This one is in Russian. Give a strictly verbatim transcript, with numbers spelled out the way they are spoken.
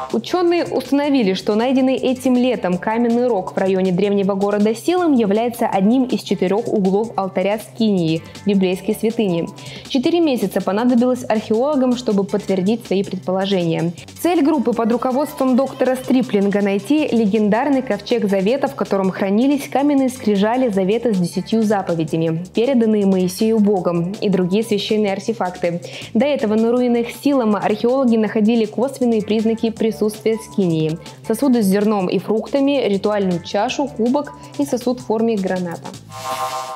Ученые установили, что найденный этим летом каменный рог в районе древнего города Силом является одним из четырех углов алтаря Скинии, библейской святыни. Четыре месяца понадобилось археологам, чтобы подтвердить свои предположения. Цель группы под руководством доктора Стриплинга – найти легендарный ковчег Завета, в котором хранились каменные скрижали Завета с десятью заповедями, переданные Моисею Богом, и другие священные артефакты. До этого на руинах Силома археологи находили косвенные признаки присутствия скинии: сосуды с зерном и фруктами, ритуальную чашу, кубок и сосуд в форме граната.